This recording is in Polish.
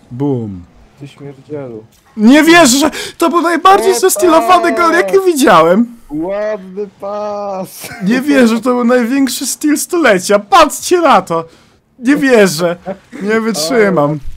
Boom. Ty śmierdzielu. Nie wierzę, że to był najbardziej zestylowany gol, jaki widziałem. Ładny pas! Nie wierzę, to był największy styl stulecia. Patrzcie na to. Nie wierzę. Nie wytrzymam.